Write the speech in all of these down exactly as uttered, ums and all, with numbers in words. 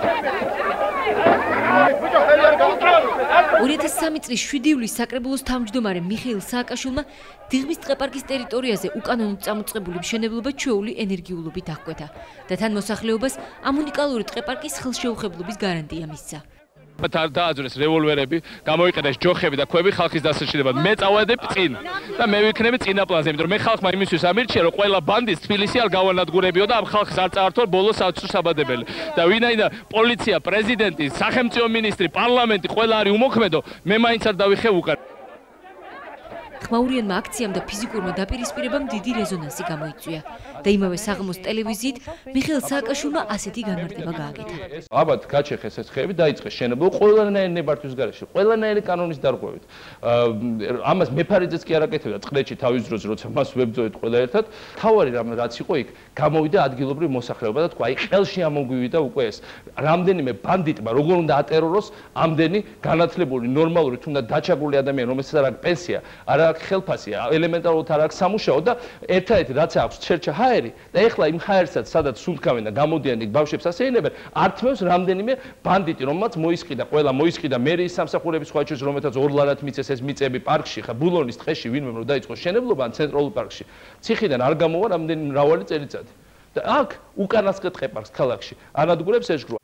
ორი ათას სამი წლის შვიდი ივლის საკრებულოს თავმჯდომარე მიხეილ სააკაშვილმა დიღმის ტყეპარკის ტერიტორიაზე უკანონოდ წამოწყებული მშენებლობა ჩვეული ენერგიულობით აღკვეთა და თან მოსახლეობას ამ უნიკალური ტყეპარკის ხელშეუხებლობის გარანტია მისცა. დააძვრეს რევოლვერები, გამოიყენეს ჯოხები და ქვები ხალხის დასაჭირებლად. მე წავედებ წინ და მე ვიქნები წინა პლანზე, იმიტომ რომ მე ხალხმა იმისთვის ამირჩია, რომ ყველა ბანდის თბილისი არ გავანადგურებიო და ამ ხალხს არ წაართო ბოლოს საცუსაბადებელი. და ვინაიდან პოლიცია, პრეზიდენტი, სახელმწიფო მინისტრი, პარლამენტი ყველა არის უმოქმედო, მე მაინც არ დავიხევ უკან. ხმაურიანმა აქციამ და ფიზიკურმა დაპირისპირებამ დიდი რეზონანსი გამოიწვია და იმავე საღამოს ტელევიზიით მიხეილ სააკაშვილმა ასეთი განმარტება გააკეთა. აბათ გაჩეხეს ეს ხეები, დაიწყეს შენებლობა ყველანაირი ნებართვის გარეშე, ყველანაირი კანონის დარღვევით. ამას მეფარიძეც კი არ აკეთებდა წყრეთში თავის დროზე, როცა მას ვებძოეთ ყველა ერთად. თავარი რამ რაც იყო იქ, გამოვიდა ადგილობრივ მოსახლეობა და თქვა, აი ყელში ამოგვივიდა უკვე ეს. რამდენიმე ბანდიტმა როგორ უნდა ატეროროს ამდენი განათლებული, ნორმალური, თუნდაც დაჩაგრული ადამიანი, რომელსაც არ აქვს პენსია, არ აქვს ხელფასი, ელემენტარულად არ აქვს სამუშაო და ერთადერთი რაც აქვს ჩერჩა ჰაერი და ეხლა იმ ჰაერსაც სადაც სუნთქავენ და გამოდიან იქ ბავშვებს ასეინებენ, ართმევს რამდენიმე ბანდიტი, რომელმაც მოისყიდა, ყველა მოისყიდა მერიის სამსახურების სხვა ჩვენს რომელთაც ორლარად მიწეს ეს მიწები პარკში, ხა ბულონის ტყეში ვინმე რომ დაიწყოს შენებლობა ცენტრალურ პარკში. ციხიდან არ გამოვა რამდენი მრავალი წელიწადი. და აქ უკანასკნელ ტყეპარკს ქალაქში ანადგურებს ეშგროვა.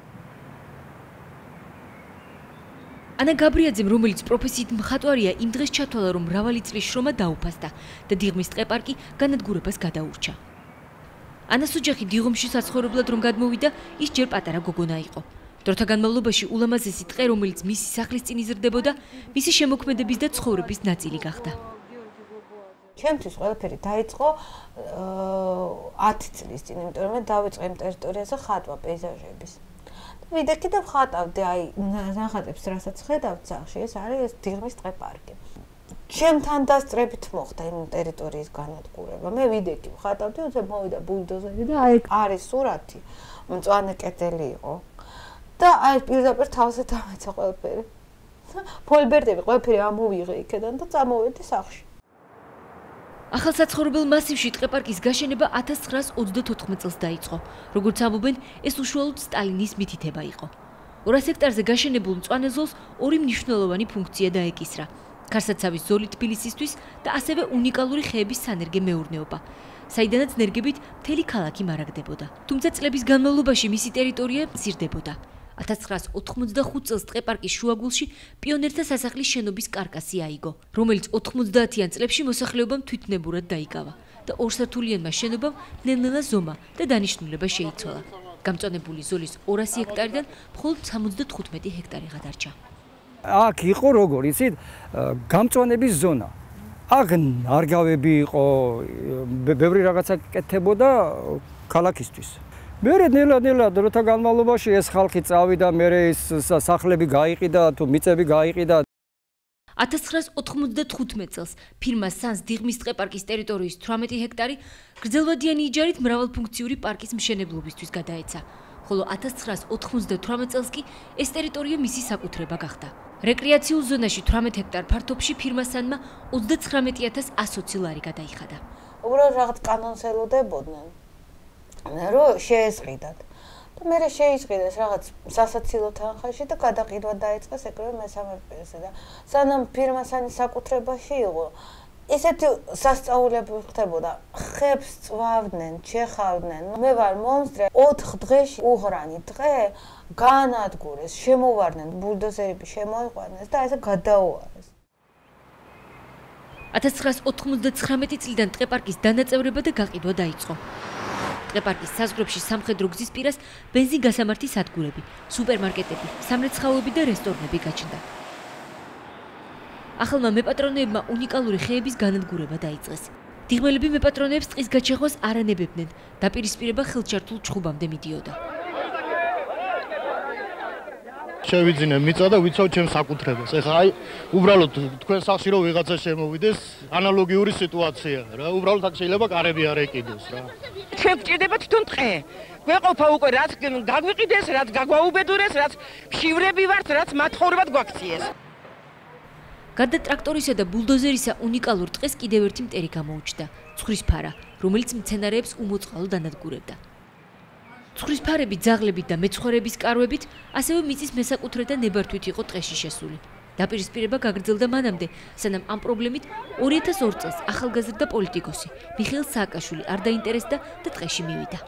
ანა გაბრიაძემ, რომელიც პროფესიით მხატვარია, იმ დღეს ჩათვალა, რომ მრავალი წლის შრომა დაუფასდა და დიღმის ტყეპარკი განადგურებას გადაურჩა. ანას ოჯახი დიღმში საცხოვრებლად რომ გადმოვიდა, ის ჯერ პატარა გოგონა იყო. დროთა განმავლობაში ულამაზესი ტყე, რომელიც მისი სახლის წინ იზრდებოდა, მისი შემოქმედების და ცხოვრების ნაწილი გახდა. ჩემთვის ყველაფერი დაიწყო ათი წლის წინ, იმიტომ რომ მე დავიწყე იმ ტერიტორიაზე ხატვა პეიზაჟების. ვიდექი და ვხატავდი, აი, ნახატებს, რასაც ხედავთ სახში, ეს არის ეს დიღმის ტყეპარკი. ჩემთან დასწრებით მოხდა იმ ტერიტორიის განადგურება. მე ვიდექი ვხატავდი, უცებ მოვიდა ბულდოზერი და აი არის სურათი, მწვანე კედელი იყო. და აი პირდაპირ თავზე დამეცა ყველაფერი. ფოლბერტები ყველაფერი ამოვიღე იქიდან და წამოვედი სახში. ახალ საცხოვრებელ მასივში ტყეპარკის გაშენება ათას ცხრაას ოცდათოთხმეტ წელს დაიწყო. როგორც ამბობენ, ეს უშუალოდ სტალინის მითითება იყო. ორას ჰექტარზე გაშენებულ მწვანე ზოლს ორი მნიშვნელოვანი ფუნქცია დაეკისრა. ქარსაცავის ზოლი თბილისისთვის და ასევე უნიკალური ხეების სანერგე მეურნეობა, საიდანაც ნერგებით მთელი ქალაქი მარაგდებოდა. თუმცა წლების განმავლობაში მისი ტერიტორია მცირდებოდა. ათას ცხრაას ოთხმოცდახუთ წელს ტყეპარკის შუაგულში პიონერთა სასახლის შენობის კარკასი აიგო, რომელიც ოთხმოცდაათიან წლებში მოსახლეობამ თვითნებურად დაიკავა და ორსართულიანმა შენობამ ნელ-ნელა ზომა და დანიშნულება შეიცვალა. გამწვანებული ზოლის ორასი ჰექტარიდან მხოლოდ სამოცდათხუთმეტი ჰექტარი გადარჩა. აქ იყო როგორ, იცით, გამწვანების ზონა. აქ ნარგავები იყო, ბევრი რაღაცა კეთდებოდა ქალაქისთვის. მერე ნელა-ნელა დროთა განმავლობაში ეს ხალხი წავიდა, მერე ეს სახლები გაიყიდა, თუ მიწები გაიყიდა. ათას ცხრაას ოთხმოცდათხუთმეტ წელს ფირმა სანს დიღმის ტყეპარკის ტერიტორიის თვრამეტი ჰექტარი გრძელვადიანი იჯარით მრავალფუნქციური პარკის მშენებლობისთვის გადაეცა, ხოლო ათას ცხრაას ოთხმოცდათვრამეტ წელს კი ეს ტერიტორია მისი საკუთრება გახდა. რეკრეაციულ ზონაში თვრამეტ ჰექტარ ფართობში ფირმა სანმა ოცდაცხრამეტი ათას ასოცი ლარი გადაიხადა. უბრალოდ რაღაც კანონს ელოდებოდნენ. რომ შეესყიდათ. და მე შეისყიდეს რაღაც სასაცილო თანხაში და გადაყიდვა დაიწყეს ეგრევე მესამე პირზე და სანამ ფირმა სანის საკუთრებაში იყო, ესეთი სასწაულები ხდებოდა. ხებს წვავდნენ, ჩეხავდნენ. მე ვარ მონსტრი, ოთხ დღეში უღრანი დღე განადგურეს, შემოვარდნენ, ბულდოზერები შემოიყვანეს და ესე გადაუარეს. ათას ცხრაას ოთხმოცდაცხრამეტი წლიდან ტყეპარკის დანაწევრება და გაყიდვა დაიწყო. ტყეპარკის საზღვრებში სამხედრო გზის პირას ბენზინგასამართი სადგურები, სუპერმარკეტები, სამრეცხაოები და რესტორნები გაჩნდა. ახალმა მეპატრონეებმა უნიკალური ხეების განადგურება დაიწყეს. დიღმელები მეპატრონეებს ტყის გაჩეხვას არ ანებებდნენ, დაპირისპირება ხელჩართულ ჩხუბამდე მიდიოდა. შევიძინე მიწა და ვიცავ ჩემს საკუთრებას. ეხლა აი უბრალოდ თქვენ სახში რომ ვიღაცა შემოვიდეს, ანალოგიური სიტუაცია რა. უბრალოდ აქ შეიძლება კარები არ ეკიდეს რა. ჩვენ გვჭირდება თვითონ ტყე. გვეყოფა უკვე რაც გაგვიყიდეს, რაც გაგვაუბედურეს, რაც ფშივრები ვართ, რაც მათხოვრებად გვაქციეს. გარდა ტრაქტორისა და ბულდოზერისა უნიკალურ ტყეს კიდევ ერთი მტერი გამოუჩნდა, ცხვრის ფარა, რომელიც მცენარეებს უმოწყალოდ ანადგურებდა. ცხვრის ფარები ძაღლებით და მეცხვარეების კარვებით, ასევე მიწის მესაკუთრე და ნებართვით იყო ტყეში შესული. დაპირისპირება გაგრძელდა მანამდე, სანამ ამ პრობლემით ორი ათას ორ წელს ახალგაზრდა პოლიტიკოსი მიხეილ სააკაშვილი არ დაინტერესდა და ტყეში მივიდა.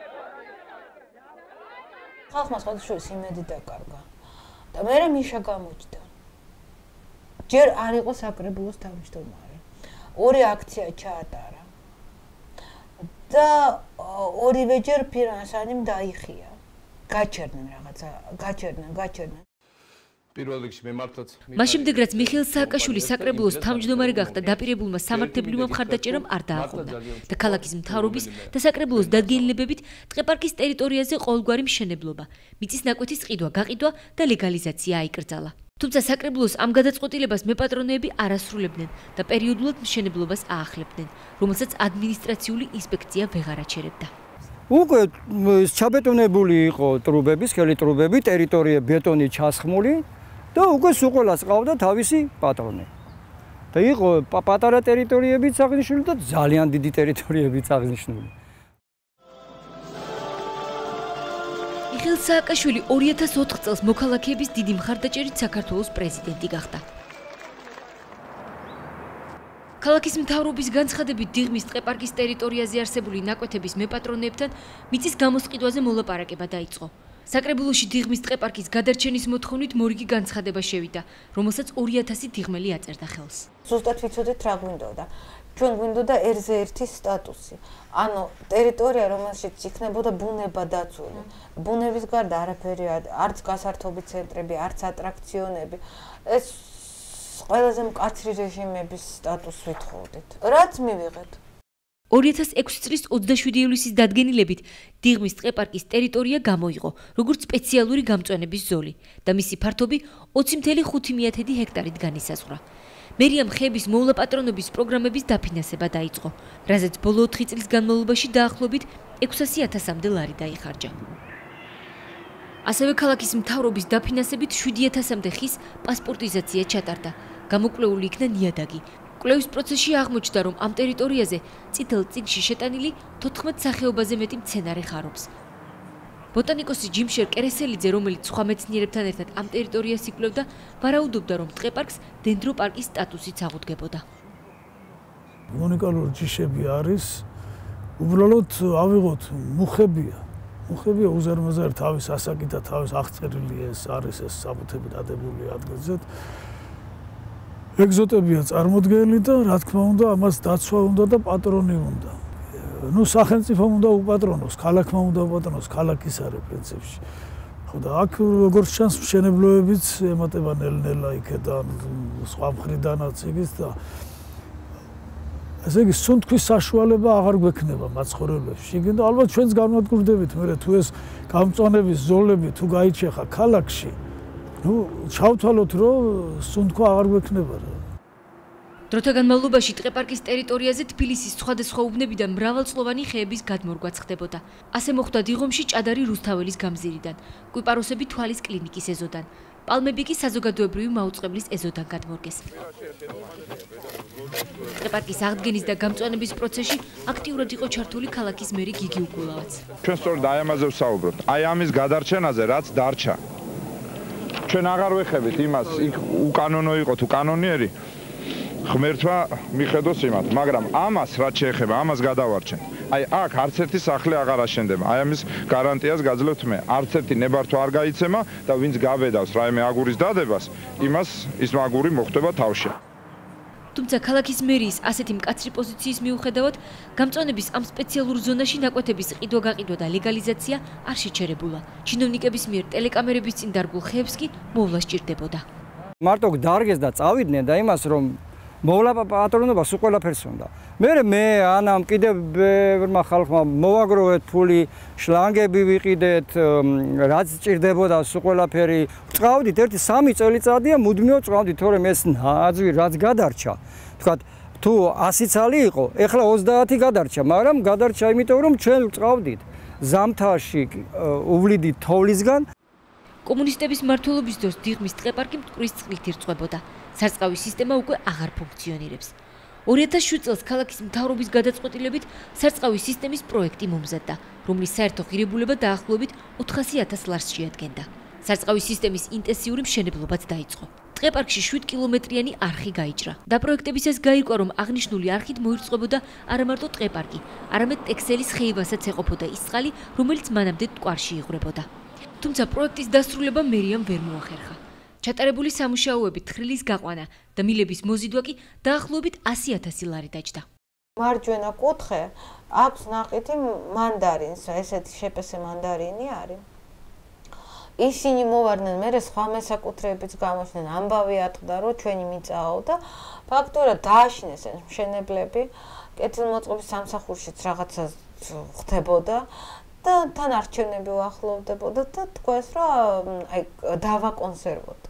ხალხმა სხვადასხვა იმედი დაკარგა და მე მიშა გამოჩნდა. ჯერ არ იყო საკრებულოს თავმჯდომარე. ორი აქცია ჩაატარა. და ორივეჯერ ფინანსანიმ დაიხია. გაჩერდნენ რაღაცა, გაჩერდნენ, გაჩერდნენ. პირველ რიგში მე მართლაც მას შემდეგ რაც მიხეილ სააკაშვილი საკრებულოს თავმჯდომარე გახდა, დაპირებულმა სამართლებრივმა მხარდაჭერამ არ დააყოვნა და ქალაქის მთავრობის და საკრებულოს დადგენილებებით ტყეპარკის ტერიტორიაზე ყოველგვარი მშენებლობა, მიწის ნაკვეთის ყიდვა, გაყიდვა და ლეგალიზაცია აიკრძალა. თუმცა საკრებულოს ამ გადაწყვეტილებას მეპატრონეები არ ასრულებდნენ და პერიოდულად მშენებლობას აახლებდნენ, რომელსაც ადმინისტრაციული ინსპექცია ვეღარ აჩერებდა. უკვე ჩაბეტონებული იყო ტრუბები, სქელი ტრუბები, ტერიტორია ბეტონით ჩასხმული და უკვე სულ ყავდა თავისი პატრონი. და იყო პატარა ტერიტორიებიც აღნიშნული და ძალიან დიდი ტერიტორიებიც აღნიშნული. მიხეილ სააკაშვილი ორი ათას ოთხ წელს მოქალაქეების დიდი მხარდაჭერით საქართველოს პრეზიდენტი გახდა. ქალაქის მთავრობის განცხადებით დიღმის ტყეპარკის ტერიტორიაზე არსებული ნაკვეთების მეპატრონეებთან მიწის გამოსყიდვაზე მოლაპარაკება დაიწყო. საკრებულოში დიღმის ტყეპარკის გადარჩენის მოთხოვნით მორიგი განცხადება შევიდა, რომელსაც ორი ათასი დიღმელი აწერდა ხელს. ზუსტად ვიცოდეთ რა გვინდოდა. ჩვენ გვინდოდა ერზე ერთის სტატუსი. ანუ ტერიტორია, რომელშიც იქნებოდა ბუნება დაცული. ბუნების გარდა არაფერი არც გასართობი ცენტრები, არც ატრაქციონები. ეს ყველაზე მკაცრი რეჟიმების სტატუსს ვითხოვდით. რაც მივიღეთ. ორი ათას ექვსი წლის ოცდაშვიდი ივლისის დადგენილებით დიღმის ტყეპარკის ტერიტორია გამოიყო როგორც სპეციალური გამწვანების ზოლი და მისი ფართობი ოცი კoma ხუთი ჰექტარით განისაზღვრა. მერიამ ხეების მოვლაპატრონობის პროგრამების დაფინანსება დაიწყო, რაზეც ბოლო ოთხი წლის განმავლობაში დაახლოებით ექვსასი ათასამდე ლარი დაიხარჯა. ასევე ქალაქის მთავრობის დაფინანსებით შვიდი ათასამდე ხის პასპორტიზაცია ჩატარდა. გამოკვლეული იქნა ნიადაგი. კვლევის პროცესში აღმოჩნდა, რომ ამ ტერიტორიაზე წითელ წიგნში შეტანილი თოთხმეტ სახეობაზე მეტი მცენარე ხარობს. ბოტანიკოსი ჯიმშერ კერესელიძე, რომელიც სხვა მეცნიერებთან ერთად ამ ტერიტორიას იკვლევდა, ვარაუდობდა, რომ ტყეპარკს დენდროპარკის სტატუსიც აღუდგებოდა. უნიკალური ჯიშები არის, უბრალოდ ავიღოთ მუხებია. მუხებია უზარმაზარი თავის ასაკით და თავის აღწერილი ეს არის ეს საბუთები დადებული ადგილზე. ეგზოტებია წარმოდგენილი და რა თქმა უნდა ამას დაცვა უნდა და პატრონი უნდა. ნუ სახელმწიფომ უნდა უპატრონოს, ქალაქმა უნდა უპატრონოს, ქალაქის არის პრინციპში. ხო და აქ როგორც ჩანს მშენებლობებიც ემატება ნელ-ნელა იქედან სხვა მხრიდანაც იგის და ესე იგი სუნთქვის საშუალება აღარ გვექნება მაცხოვრებლებში. იგენ და ალბათ ჩვენც განვადგურდებით მე თუ ეს გამწვანების ზოლები თუ გაიჩეხა ქალაქში, ნუ ჩავთვალოთ რომ სუნთქვა აღარ გვექნება რა. დროთა განმავლობაში ტყეპარკის ტერიტორიაზე თბილისის სხვადასხვა უბნებიდან მრავალწლოვანი ხეების გადმორგვა ხდებოდა. ასე მოხდა დიღომში ჭადარი რუსთაველის გამზირიდან, კვიპაროსები თვალის კლინიკის ეზოდან, პალმები კი საზოგადოებრივი მაუწყებლის ეზოდან გადმორგეს. ტყეპარკის აღდგენის და გამწვანების პროცესში აქტიურად იყო ჩართული ქალაქის მერი გიგი უგულავაც. ჩვენ სწორედ აი ამაზე ვსაუბრობთ. აი ამის გადარჩენაზე რაც დარჩა. ჩვენ აღარ ვეხებით იმას, იქ უკანონო იყო თუ კანონიერი. ღმერთმა მიხედოს იმათ, მაგრამ ამას რაც შეეხება, ამას გადავარჩენ. აი აქ არც ერთი სახლი აღარ აშენდება. აი ამის გარანტიას გაძლევთ მე. არც ერთი ნებართვა არ გაიცემა და ვინც გავედავს რაიმე აგურის დადებას, იმას ის აგური მოხდება თავში. თუმცა ქალაქის მერიის ასეთი მკაცრი პოზიციის მიუხედავად, გამწვანების ამ სპეციალურ ზონაში ნაკვეთების ყიდვა-გაყიდვა და ლეგალიზაცია არ შეჩერებულა. ჩინოვნიკების მიერ ტელეკამერების წინ დარგულ ხეებს კი მოვლა სჭირდებოდა. მარტო დარგეს და წავიდნენ და იმას რომ მოვლა პატრონობა სულ ყველაფერს უნდა. მე მე ანამ კიდევ ბევრმა ხალხმა მოვაგროვეთ ფული, შლანგები ვიყიდეთ, რაც სჭირდებოდა სულ ყველაფერი. წავდით ერთი სამი წელიწადია მუდმივად წავდით, თორემ ეს ნაძვი რაც გადარჩა. თქვათ თუ ასი ცალი იყო, ეხლა ოცდაათი გადარჩა, მაგრამ გადარჩა იმიტომ რომ ჩვენ წავდით ზამთარში უვლიდით თოვლისგან. კომუნისტების მმართველობის დროს დიღმის ტყეპარკი მტკვრის წყლით ირწყვებოდა. სარწყავი სისტემა უკვე აღარ ფუნქციონირებს. ორი ათას შვიდ წელს ქალაქის მთავრობის გადაწყვეტილებით სარწყავი სისტემის პროექტი მომზადდა, რომლის საერთო ღირებულება დაახლოებით ოთხასი ათას ლარს შეადგენდა. სარწყავი სისტემის ინტენსიური მშენებლობაც დაიწყო. ტყეპარკში შვიდ კილომეტრიანი არხი გაიჭრა. დაპროექტებისას გაირკვა, რომ აღნიშნული არხით მოირწყებოდა არა მარტო ტყეპარკი, არამედ ტექსელის ხეივასაც ეყოფოდა ის წყალი, რომელიც მანამდე მტკვარში იღვრებოდა. თუმცა პროექტის დასრულება მერიამ ვერ მოახერხა. ჩატარებული სამუშაოები, თხრილის გაყვანა და მილების მოზიდვა კი დაახლოებით ასი ათასი ლარი დაჯდა. მარჯვენა კუთხე აქვს ნაყითი მანდარინს, ესეთი შეპესე მანდარინი არის. ისინი მოვარდნენ მერე სხვა მესაკუთრეებიც გამოჩნდნენ, ამბავი ატყდა, რომ ჩვენი მიწაო და ფაქტობრივად დააშინეს ეს მშენებლები, კეთილმოწყობის სამსახურშიც რაღაცა ხდებოდა და თან არჩევნები უახლოვდებოდა და თქვეს, რომ აი დავაკონსერვოთ.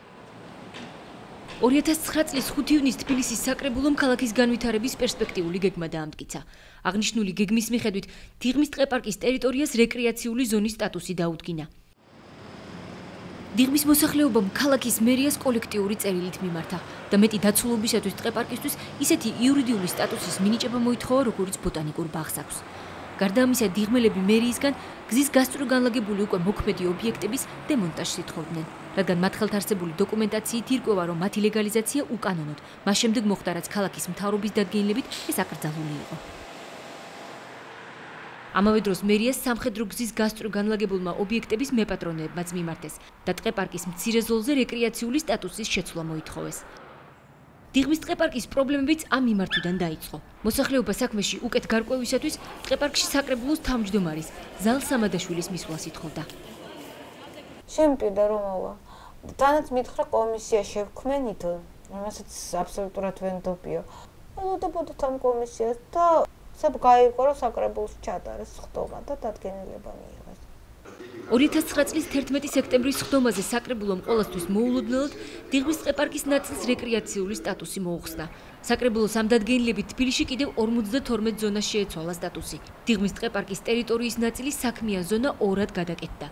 ორი ათას ცხრა წლის ხუთი ივნის თბილისის საკრებულომ ქალაქის განვითარების პერსპექტიული გეგმა დაამტკიცა. აღნიშნული გეგმის მიხედვით დიღმის ტყეპარკის ტერიტორიას რეკრეაციული ზონის სტატუსი დაუდგინა. დიღმის მოსახლეობამ ქალაქის მერიას კოლექტიური წერილით მიმართა და მეტი დაცულობისათვის ტყეპარკისთვის ისეთი იურიდიული სტატუსის მინიჭება მოითხოვა, როგორც ბოტანიკურ ბაღს აქვს. გარდა ამისა, დიღმელები მერიისგან გზის გასწვრივ განლაგებული უკვე მოქმედი ობიექტების დემონტაჟს ითხოვდნენ, რადგან მათ ხელთ არსებული დოკუმენტაციით ირკვევა, რომ მათი ლეგალიზაცია უკანონოდ, მას შემდეგ მოხდა, რაც ქალაქის მთავრობის დადგენილებით ეს აკრძალული იყო. ამავე დროს მერიას სამხედრო გზის გასწვრივ განლაგებულმა ობიექტების მეპატრონეებმაც მიმართეს და ტყეპარკის მცირე ზოლზე რეკრეაციული სტატუსის შეცვლა მოითხოვეს. დიღმის ტყეპარკის პრობლემებიც ამ მიმართვიდან დაიწყო. მოსახლეობა საქმეში უკეთ გარკვევისათვის ტყეპარკში საკრებულოს თავმჯდომარის ზალ სამადაშვილის მისვლას ითხოვდა. შემპირდა რომ მოვა. თანაც მითხრა კომისია შევქმნით, რომელსაც აბსოლუტურად ვენდობიო. ელოდებოდით ამ კომისიას და სამ გაირკვა, რომ საკრებულოს ჩატარეს ხდომა და დადგენილება მიიღეს. ორი ათას ცხრა წლის თერთმეტი სექტემბრის ხდომაზე საკრებულომ ყოველთვის მოულოდნელად დიღმის ტყეპარკის ნაწილს რეკრეაციული სტატუსი მოუხსნა. საკრებულოს ამ დადგენილებით თბილისში კიდევ ორმოცდათორმეტ ზონას შეეცვალა სტატუსი. დიღმის ტყეპარკის ტერიტორიის ნაწილი საქმიან ზონა ორად გადაკეთდა.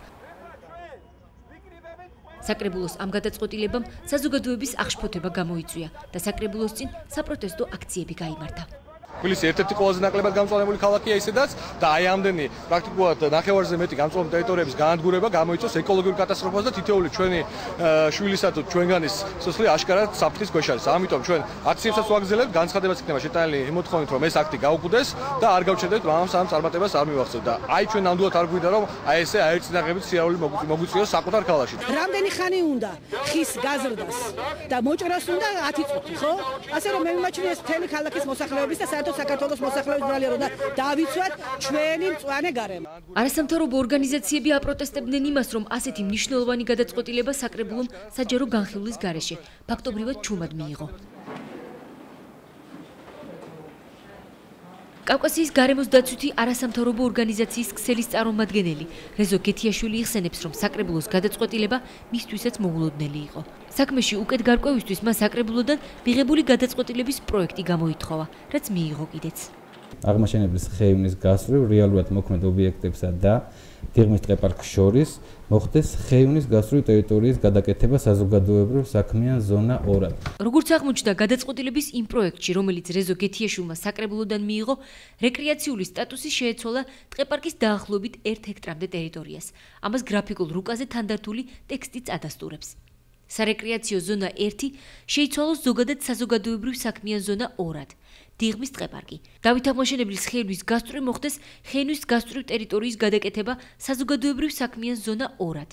საკრებულოს ამ გადაწყვეტილებამ საზოგადოების აღშფოთება გამოიწვია და საკრებულოს წინ საპროტესტო აქციები გაიმართა. თბილისი ერთ-ერთი ყველაზე ნაკლებად გამწვანებული ქალაქია ისედაც და აი ამდენი პრაქტიკულად ნახევარზე მეტი გამწვანებული ტერიტორიების გაანადგურება გამოიწვევს ეკოლოგიურ კატასტროფას და თითოეული ჩვენი შვილისა თუ ჩვენგანის სიცოცხლე აშკარად საფრთხის ქვეშ არის. ამიტომ ჩვენ აქციებსაც ვაგრძელებთ, განცხადებაც იქნება შეტანილი იმოთხოვნით, რომ ეს აქტი გაუკვდეს და არ გავჩერდეთ ამას ამ წარმატებას არ მივახცევთ და აი ჩვენ ნამდვილად არ გვინდა რომ აი ესე აერწინაღებით სიარული მოგვიწვიოს საკუთარ ქალაქში. რამდენი ხანი უნდა ხის გაზრდას და მოჭრას უნდა ათი წუთი, ხო? ასე რომ მე მიმაჩნია ეს მთელი ქალაქის მოსახლეობის და საერთოდ საქართველოს მოსახლეობის ბრალია რომ დავიცვათ ჩვენი მწვანე გარემო. არასამთავრობო ორგანიზაციები აპროტესტებდნენ იმას, რომ ასეთი მნიშვნელოვანი გადაწყვეტილება საკრებულომ საჯარო განხილვის გარეშე ფაქტობრივად ჩუმად მიიღო. კავკასიის გარემოს დაცვითი არასამთავრობო ორგანიზაციის ქსელის წარმომადგენელი რეზო გეთიაშვილი იხსენებს, რომ საკრებულოს გადაწყვეტილება მისთვისაც მოულოდნელი იყო. საქმეში უკეთ გარკვევისთვის მას საკრებულოდან მიღებული გადაწყვეტილების პროექტი გამოითხოვა, რაც მიიღო კიდეც. აღმაშენებლის ხეივნის გასწვრივ რეალურად მოქმედ ობიექტებსა და დიღმის ტყეპარკს შორის მოხდეს ხეივნის გასწვრივ ტერიტორიის გადაკეთება საზოგადოებრივ საქმიან ზონა ორად. როგორც აღმოჩნდა გადაწყვეტილების იმ პროექტში, რომელიც რეზო გეთიაშვილმა საკრებულოდან მიიღო, რეკრეაციული სტატუსი შეეცვალა ტყეპარკის დაახლოებით ერთ ჰექტრამდე ტერიტორიას. ამას გრაფიკულ რუკაზე თანდართული ტექსტიც ადასტურებს. სარეკრეაციო ზონა ერთი შეიცვალოს ზოგადად საზოგადოებრივ საქმიან ზონა ორად. დიღმის ტყეპარკი. დავით აღმაშენებლის ხეივნის გასწვრივ მოხდეს ხეივნის გასწვრივ ტერიტორიის გადაკეთება საზოგადოებრივ საქმიან ზონა ორად.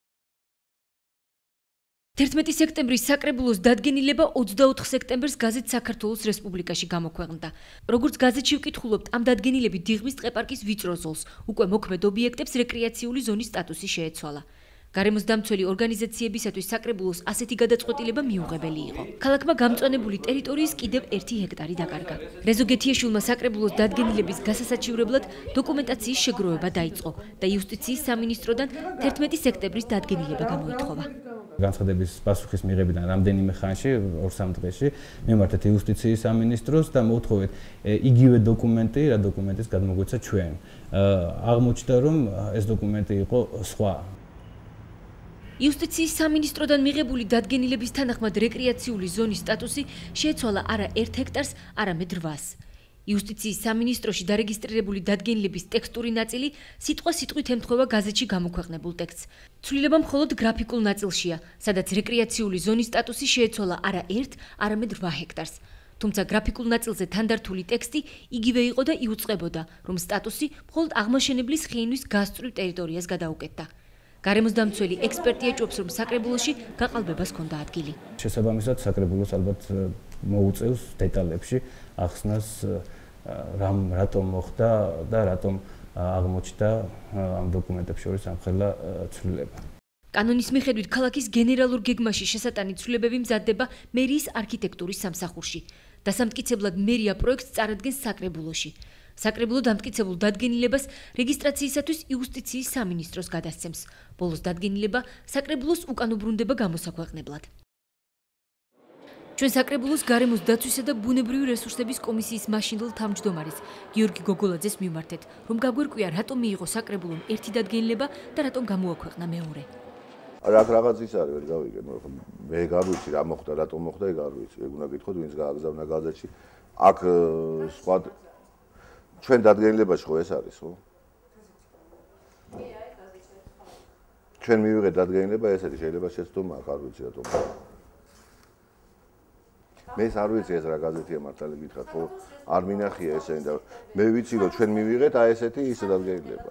თერთმეტი სექტემბრის საკრებულოს დადგენილება ოცდაოთხ სექტემბერს გაზეთ საქართველოს რესპუბლიკაში გამოქვეყნდა. როგორც გაზეთში ვკითხულობთ, ამ დადგენილებით დიღმის ტყეპარკის ვიწრო ზოლს უკვე მოქმედ ობიექტებს რეკრეაციული ზონის სტატუსი შეეცვალა. გარემოს დამცველი ორგანიზაციებისათვის საკრებულოს ასეთი გადაწყვეტილება მიუღებელი იყო. ქალაქმა გამწვანებული ტერიტორიის კიდევ ერთი ჰექტარი დაკარგა. რეზო გეთიაშვილმა საკრებულოს დადგენილების გასასაჩივრებლად დოკუმენტაციის შეგროვება დაიწყო და იუსტიციის სამინისტროდან თერთმეტი სექტემბრის დადგენილება გამოითხოვა. განცხადების პასუხის მიღებიდან რამდენიმე ხანში, ორ-სამ დღეში, მემართეთ იუსტიციის სამინისტროს და მოვთხოვეთ იგივე დოკუმენტი, რა დოკუმენტის გადმოგვეცა ჩვენ. აღმოჩნდა, რომ ეს დოკუმენტი იყო სხვა. იუსტიციის სამინისტროდან მიღებული დადგენილების თანახმად რეკრეაციული ზონის სტატუსი შეეცვალა არა ერთ ჰექტარს, არამედ რვას. იუსტიციის სამინისტროში დარეგისტრირებული დადგენილების ტექსტური ნაწილი სიტყვა-სიტყვით ემთხვევა გაზეთში გამოქვეყნებულ ტექსტს. ცვლილება მხოლოდ გრაფიკულ ნაწილშია, სადაც რეკრეაციული ზონის სტატუსი შეეცვალა არა ერთ, არამედ რვა ჰექტარს. თუმცა გრაფიკულ ნაწილზე თანდართული ტექსტი იგივე იყო და იუწყებოდა, რომ სტატუსი მხოლოდ აღმაშენებლის ხეინის გასწვრივ ტერიტორიას გადაუკეთდა. გარემოსდამცველი ექსპერტი ეჭვობს, რომ საკრებულოში გაყალბებას ჰქონდა ადგილი. შესაბამისად, საკრებულოს ალბათ მოუწევს დეტალებში ახსნას რამ რატომ მოხდა და რატომ აღმოჩნდა ამ დოკუმენტებს შორის ამხელა ცვლილება. კანონის მიხედვით ქალაქის გენერალურ გეგმაში შესატანი ცვლილებები მზადდება მერიის არქიტექტურის სამსახურში. დასამტკიცებლად მერია პროექტს წარადგენს საკრებულოში. საკრებულო დამტკიცებულ დადგენილებას რეგისტრაციისათვის იუსტიციის სამინისტროს გადასცემს. ბოლოს დადგენილება საკრებულოს უკან უბრუნდება გამოსაქვეყნებლად. ჩვენ საკრებულოს გარემოს დაცვისა და ბუნებრივი რესურსების კომისიის მაშინდელ თავმჯდომარის გიორგი გოგოლაძეს მივმართეთ, რომ გაგვირკვია რატომ მიიღო საკრებულომ ერთი დადგენილება და რატომ გამოაქვეყნა მეორე. რაკ რაღაც ის არის, ვერ გავიგე, მე გარ ვიცი რა მოხდა, რატომ მოხდა, ეგ არ ვიცი. ეგ უნდა გითხოთ, ვინც გააგზავნა გაზეთში. აქ სხვა ჩვენ დადგენილებაში ხო ეს არის, ხო? ჩვენ მივიღეთ დადგენილება ესეთი, შეიძლება შეცდომა აქ არ ვიცი რატომ. მე არ ვიცი ეს რა გაზეთია მართალი გითხრათ, ხო? არ მინახია ესენი და მე ვიცი რომ ჩვენ მივიღეთ აი ესეთი ის დადგენილება.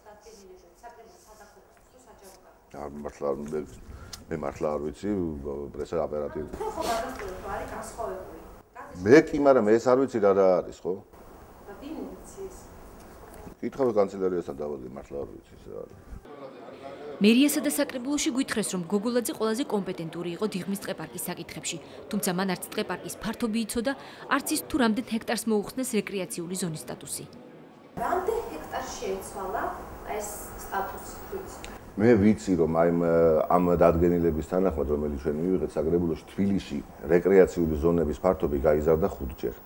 არ მართლა მე მართლა არ ვიცი პრესა ოპერატივი. ხო, ხო, გასწორება არის განსხვავებული. მე კი, მაგრამ ეს არ ვიცი რა რა არის, ხო? და ვინ იცის? კითხავ კანცელერიასთან დავადი, მართლა არ ვიცი რა არის. მერიასა და საკრებულოში გვითხრეს, რომ გოგოლაძე ყველაზე კომპეტენტური იყო დიღმის ტყეპარკის საკითხებში, თუმცა მან არც ტყეპარკის ფართობი იცოდა, არც ის თუ რამდენ ჰექტარს მოუხსნეს რეკრეაციული ზონის სტატუსი. რამდენ ჰექტარს შეეცვალა ეს სტატუსი? მე ვიცი რომ აი ამ დადგენილების თანახმად რომელიც ჩვენ მივიღეთ საკრებულოში თბილისში რეკრეაციული ზონების ფართობი გაიზარდა ხუთჯერ.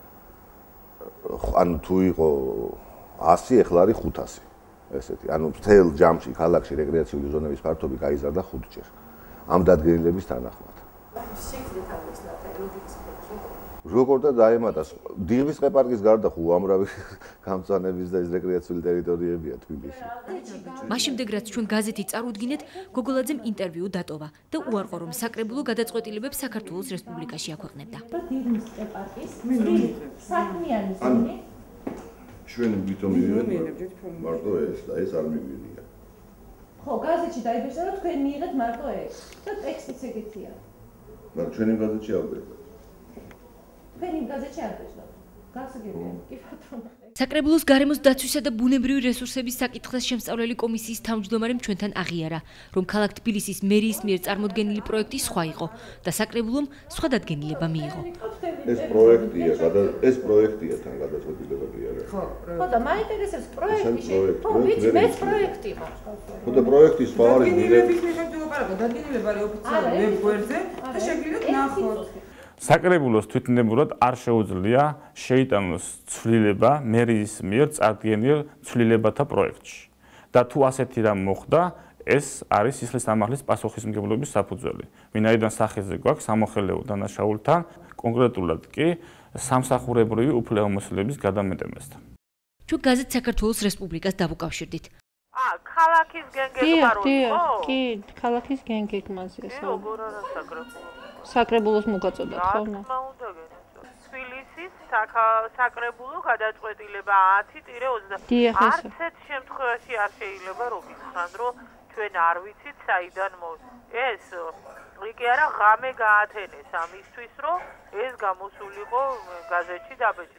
ანუ თუ იყო ასი, ეხლა არის ხუთასი. ესეთი, ანუ მთელ ჯამში ქალაქში რეკრეაციული ზონების ფართობი გაიზარდა ხუთჯერ. ამ დადგენილების თანახმად. შეგიძლიათ აღმოსნათ ლოგიკის ფერში? როგორ და დაემატას დიღმის ტყეპარკის გარდა ხო უამრავი გამწვანების და ეს რეკრეაციული ტერიტორიებია თბილისში. მაშინდე რაც ჩვენ გაზეთი წარუდგინეთ, გოგოლაძემ ინტერვიუ დატოვა და უარყო რომ საკრებულო გადაწყვეტილებებს საქართველოს რესპუბლიკაში აქვეყნებდა. დიღმის ტყეპარკის საქმიანი ზონი ჩვენ ვითომ მივიღეთ მარტო ეს და ეს არ მივიღია. ხო, გაზეთში დაიბეჭდა რომ თქვენ მიიღეთ მარტო ეს და ტექსტიც ეგეთია. მაგრამ ჩვენი გაზეთში არ დაიბეჭდა. თქვენი გაზეთში არ დაიბეჭდა. გასაგებია, კი ბატონო. საკრებულოს გარემოს დაცვისა და ბუნებრივი რესურსების საკითხის შემსწავლელი კომისიის თავმჯდომარემ ჩვენთან აღიარა, რომ ქალაქ თბილისის მერიის მიერ წარმოდგენილი პროექტი სხვა იყო და საკრებულომ სხვა დადგენილება მიიღო. ეს პროექტია, ეს პროექტია თან გადაწყვეტილება კი არა. ხო, ხო და მაინტერესებს პროექტი. ხო, ვიცი, მეც პროექტი ხო. ხო და პროექტი სხვა არის. დადგენილების მიხედვით ვაპარაკო, დადგენილება არის ოფიციალური ვებგვერდზე და შეგიძლიათ ნახოთ. საკრებულოს თვითნებურად არ შეუძლია შეიტანოს ცვლილება მერიის მიერ წარდგენილ ცვლილებათა პროექტში. და თუ ასეთი რამ მოხდა, ეს არის სისხლის სამართლის პასუხისმგებლობის საფუძველი. ვინაიდან სახეზე გვაქვს სამოხელეო დანაშაულთან, კონკრეტულად კი სამსახურებრივი უფლებამოსილების გადამეტებასთან. ჩვენ გაზეთ საქართველოს რესპუბლიკას დავუკავშირდით. აა, ქალაქის გენგეგმარული ხო? კი, ქალაქის გენგეგმაზეა. როგორ არა საკრებულო? საკრებულოს მოგაწოდათ ხო? რა თქმა უნდა, თბილისის საკრებულო გადაწყვეტილება ათი ოცდაათი. არც ერთ შემთხვევაში არ შეიძლება რომ გითხრან, რომ ჩვენ არ ვიცით საიდან მოდის. ეს იგი არა ღამე გაათენეს ამისთვის, რომ ეს გამოსულიყო გაზეთში დაბეჭდი.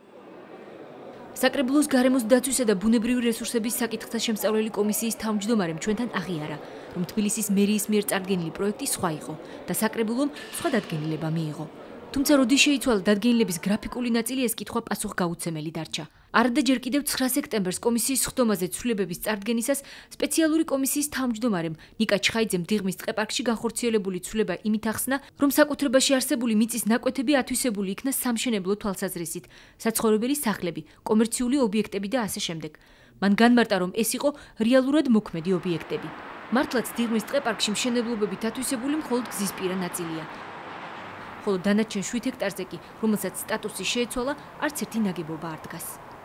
საკრებულოს გარემოს დაცვისა და ბუნებრივი რესურსების საკითხთა შემსწავლელი კომისიის თავმჯდომარემ ჩვენთან აღიარა, რომ თბილისის მერიის მიერ წარდგენილი პროექტი სხვა იყო და საკრებულომ სხვა დადგენილება მიიღო. თუმცა როდის შეიცვალა დადგენილების გრაფიკული ნაწილი, ეს კითხვა პასუხგაუცემელი დარჩა. არადა ჯერ კიდევ ცხრა სექტემბერს კომისიის ხდომაზე ცვლილებების წარდგენისას სპეციალური კომისიის თავმჯდომარემ ნიკა ჩხაიძემ დიღმის ტყეპარკში განხორციელებული ცვლილება იმით ახსნა, რომ საკუთრებაში არსებული მიწის ნაკვეთები ათვისებული იქნა სამშენებლო თვალსაზრისით, საცხოვრებელი სახლები, კომერციული ობიექტები და ასე შემდეგ. მან განმარტა, რომ ეს იყო რეალურად მოქმედი ობიექტები. მართლაც დიღმის ტყეპარკში მშენებლობები დათვისებული მხოლოდ გზისპირა ნაწილია. ხოლო დანარჩენ შვიდ ჰექტარზე კი, რომელსაც სტატუსი შეეცვალა, არც ერთი ნაგებობა არ დგას.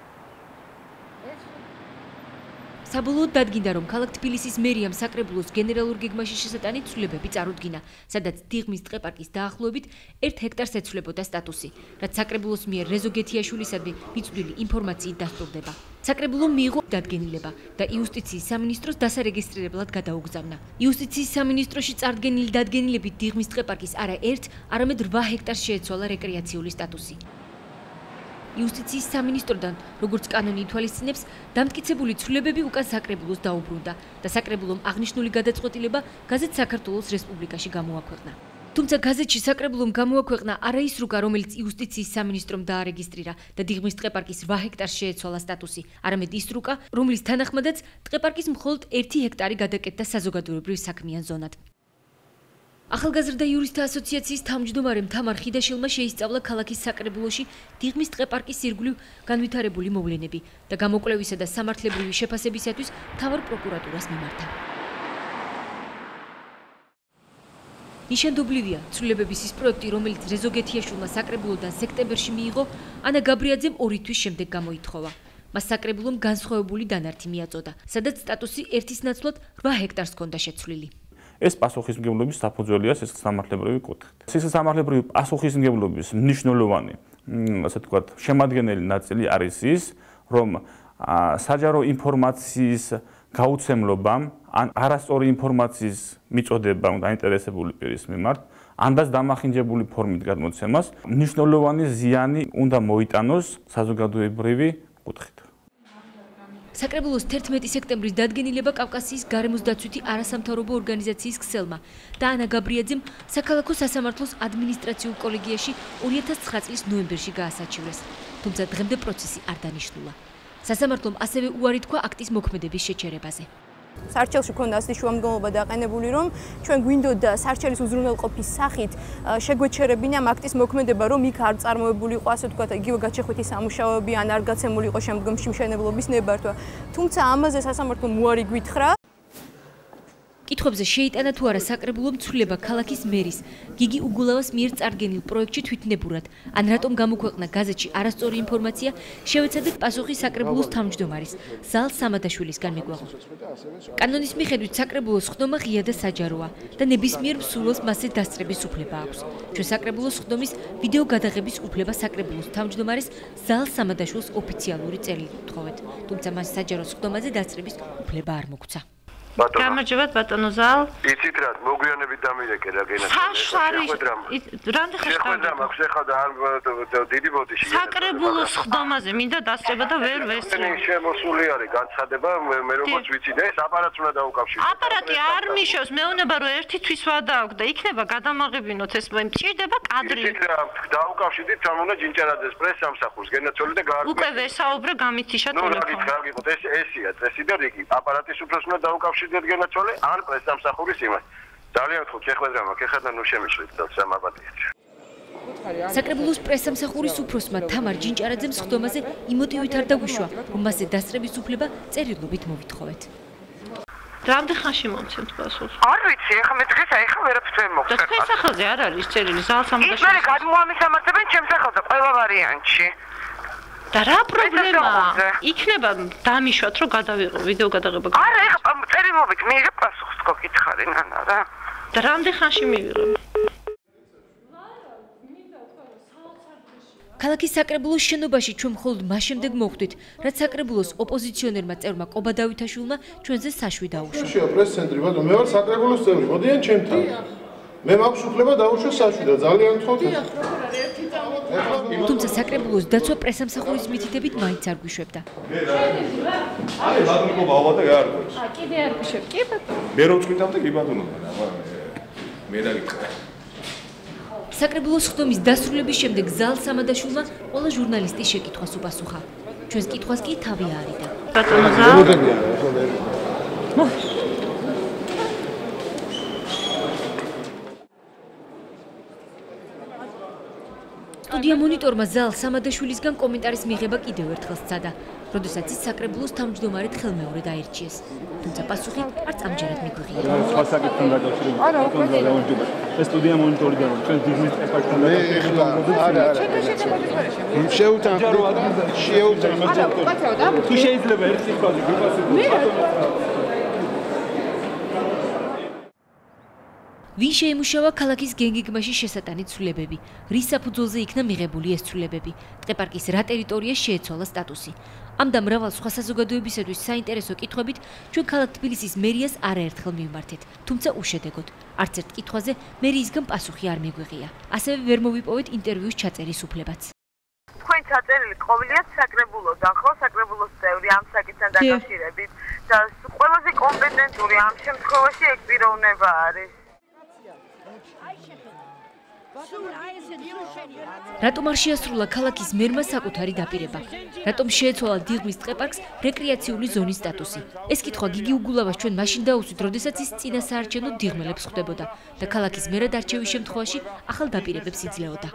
საბოლოოდ დადგინდა, რომ ქალაქ თბილისის მერიამ საკრებულოს გენერალურ გეგმაში შესატანით ცვლილებები წარუდგინა, სადაც დიღმის ტყეპარკის დაახლოებით ერთ ჰექტარს ეცვლებოდა სტატუსი, რაც საკრებულოს მიერ რეზო გეთიაშვილისადმი მიწვდილი ინფორმაციით დასტურდება. საკრებულომ მიიღო დადგენილება და იუსტიციის სამინისტროს დასარეგისტრირებლად გადაუგზავნა. იუსტიციის სამინისტროში წარდგენილი დადგენილებით დიღმის ტყეპარკის არა ერთ, არამედ რვა ჰექტარს შეეცვალა რეკრეაციული სტატუსი. იუსტიციის სამინისტროდან, როგორც კანონი ითვალისწინებს, დამტკიცებული ცვლილებები უკან საკრებულოს დაუბრუნდა და საკრებულომ აღნიშნული გადაწყვეტილება გაზეთ საქართველოს რესპუბლიკაში გამოაქვეყნა. თუმცა გაზეთში საკრებულომ გამოაქვეყნა არა ის რუკა, რომელიც იუსტიციის სამინისტრომ დაარეგისტრირა და დიღმის ტყეპარკის რვა ჰექტარს შეეცვალა სტატუსი, არამედ ის რუკა, რომლის თანახმადაც ტყეპარკის მხოლოდ ერთი ჰექტარი გადაკეთდა საზოგადოებრივ საქმიან ზონად. ახალგაზრდა იურისტთა ასოციაციის თავმჯდომარემ თამარ ხიდაშელმა შეისწავლა ქალაქის საკრებულოში დიღმის ტყეპარკის ირგვლივ განვითარებული მოვლენები და გამოკვლევისა და სამართლებრივი შეფასებისათვის მთავარ პროკურატურას მიმართა. ნიშანდობლივია ცვლილებების ის პროექტი, რომელიც რეზო გეთიაშვილმა საკრებულოდან სექტემბერში მიიღო, ანა გაბრიაძემ ორი თვის შემდეგ გამოითხოვა. მას საკრებულომ განსხვავებული დანართი მიაწოდა, სადაც სტატუსი ერთის ნაცვლად რვა ჰექტარს ჰქონდა შეცვლილი. ეს პასუხისმგებლობის საფუძველია სისხლისამართლებრივი კუთხით. სისხლისამართლებრივი პასუხისმგებლობის მნიშვნელოვანი, ასე ვთქვათ, შემადგენელი ნაწილი არის ის, რომ საჯარო ინფორმაციის გაუცემლობამ ან არასწორი ინფორმაციის მიწოდებამ დაინტერესებული პირის მიმართ, ანდაც დამახინჯებული ფორმით გადმოცემას, მნიშვნელოვანი ზიანი უნდა მოიტანოს საზოგადოებრივი კუთხით. საკრებულოს თერთმეტი სექტემბრის დადგენილება კავკასიის გარემოს დაცვითი არასამთავრობო ორგანიზაციის ქსელმა და ანა გაბრიაძემ საქალაქო სასამართლოს ადმინისტრაციულ კოლეგიაში ორი ათას ცხრა წლის ნოემბერში გაასაჩივრეს, თუმცა დღემდე პროცესი არ დანიშნულა. სასამართლომ ასევე უარი თქვა აქტის მოქმედების შეჩერებაზე. სარჩელში ქონდა ასეთი შუამდგომლობა დაყენებული, რომ ჩვენ გვინდოდა სარჩელის უზრუნველყოფის სახით შეგვეჩერებინა ამ აქტის მოქმედება, რომ იქ არ წარმოებული იყო, ასე ვთქვათ, იგივე გაჩეხვითი სამუშაოები ან არ გაცემული იყო შემდგომში მშენებლობის ნებართვა. თუმცა ამაზე სასამართლომ უარი გვითხრა. კითხვებზე შეიტანა თუ არა საკრებულომ ცვლილება ქალაქის მერის გიგი უგულავას მიერ წარდგენილ პროექტში თვითნებურად, ან რატომ გამოქვეყნა გაზეთში არასწორი ინფორმაცია, შევეცადეთ პასუხი საკრებულოს თავმჯდომარის ზალ სამადაშვილისგან მიგვეღო. კანონის მიხედვით საკრებულოს ხდომა ღია და საჯაროა და ნებისმიერ მსურველს მასზე დასწრების უფლება აქვს. ჩვენ საკრებულოს ხდომის ვიდეო გადაღების უფლება საკრებულოს თავმჯდომარის ზალ სამადაშვილს ოფიციალური წერილით ვთხოვეთ, თუმცა მას საჯაროს ხდომაზე დასწრების უფლება არ მოგცა. გამარჯობათ ბატონო ზალ. იცით რა, მოგვიანებით დამირეკე რა გენახა. საშარი. რამდენ ხანს შეხვედრა მაქვს ახლა და არ დიდი ბოდიში. საკრებულოს ხდომაზე მინდა დასწრება და ვერ ვესწრებ. შემოსული არის განცხადება, მე როგორც ვიცი და ეს აპარატს უნდა დაუკავშირო. აპარატი არ მიშევს, მეუბნება რომ ერთი თვის ვადა აქვს და იქნება გადამაღებინოთ ეს მჭირდება კადრი. იცით რა, დაუკავშირდით თამუნა ჯინჭარაძეს პრეს სამსახურს გენაცვალი და გაარკვევი. უკვე ვესაუბრე გამითიშა ტელეფონი. ნუ რა გიქ გაგიყოთ ეს ესია წესი და რიგი. აპარატის უფროს უნდა დაუკავშირდეთ გენაცვალი ან პრეს სამსახურის იმას. ძალიან ვთქვი, შეხვედრა მაქვს, ეხლა ნუ შემიშვით და სამაბადიეთ. საკრებულოს პრესამსახურის უფროსმა თამარ ჯინჭარაძემ ხდომაზე იმოტივით არ დაგვიშვა, რომ მასზე დასწრების უფლება წერილობით მოვითხოვეთ. რამდენ ხანში მომცემთ პასუხს? არ ვიცი, ახლა მე დღეს აი ხა ვერაფერს ვერ მოგხსენ. და თქვენ სახელზე არ არის წერილი ზალ სამადაშვილს? ის მე გადმოამისამართებენ ჩემ სახელზე ყველა ვარიანტში. და რა პრობლემაა? იქნება დამიშვათ რომ გადავიღო ვიდეო გადაღება. არა, ეხლა წერილობით მიიღებ პასუხს თქო გითხარი ნანა რა. და რამდენ ხანში მივიღებ? ქალაქის საკრებულოს შენობაში ჩვენ მხოლოდ მას შემდეგ მოხვდით, რაც საკრებულოს ოპოზიციონერმა წევრმა კობა დავითაშვილმა ჩვენზე საშვი დაუშვა. შეა პრეს-ცენტრი, ბატონო, მე ვარ საკრებულოს წევრი, მოდიან ჩემთან. მე მაქვს უფლება დაუშვო საშვი და ძალიან ვთხოვთ. დიახ, როგორ არის ერთი წამი. თუმცა საკრებულოს დაცვა პრესამსახურის მითითებით მაინც არ გვიშვებდა. აი, ბატონო, ბაობა და გაარკვევს. აა, კიდე არ გვიშვებ. კი, ბატონო. მე რო წვითავ და კი ბატონო, მე რა გიქრა. საკრებულოს ხდომის დასრულების შემდეგ ზალ სამადაშვილმა ყველა ჟურნალისტის შეკითხვას უპასუხა. ჩვენს კითხვას კი თავი აარიდა. ბატონო ზალ. სტუდია მონიტორმა ზალ სამადაშვილისგან კომენტარის მიღება კიდევ ერთხელ სცადა, როდესაც ის საკრებულოს თავმჯდომარედ ხელმეორედ აირჩიეს. თუმცა პასუხი არც ამჯერად მიგვიღია. სხვა საკითხთან დაკავშირებით. არა, უკვე ეს სტუდია მონიტორიდან რომ ჩვენ დიზნის ეფექტთან დაკავშირებით. არა, არა. შეუტანხმდით, შეუტანხმდით. თუ შეიძლება ერთი სიტყვაზე გვიპასუხოთ. ვინ შეიმუშავა ქალაქის გენგიგმაში შესატანი ცვლილებები? რის საფუძველზე იქნა მიღებული ეს ცვლილებები? ტყეპარკის რა ტერიტორიას შეეცვალა სტატუსი? ამ და მრავალ სხვა საზოგადოებისათვის საინტერესო კითხვებით ჩვენ ქალაქ თბილისის მერიას არაერთხელ მივმართეთ, თუმცა უშედეგოდ. არც ერთ კითხვაზე მერიისგან პასუხი არ მიგვიღია. ასევე ვერ მოვიპოვეთ ინტერვიუს ჩაწერის უფლებაც. თქვენ ჩაწერილი ყოფილიათ საკრებულოდან, ხო? საკრებულოს წევრი ამ საკითხთან დაკავშირებით და ყველაზე კომპეტენტური ამ შემთხვევაში ეგ პიროვნება არის. რატომ არ შეასრულა ქალაქის მერმა საკუთარი დაპირება? რატომ შეეცვალა დიღმის ტყეპარკს რეკრეაციული ზონის სტატუსი? ეს კითხვა გიგი უგულავას ჩვენ მაშინ დაუსვით, როდესაც ის წინასაარჩევნო დიღმელებს ხვდებოდა და ქალაქის მერად არჩევის შემთხვევაში ახალ დაპირებებს იძლეოდა.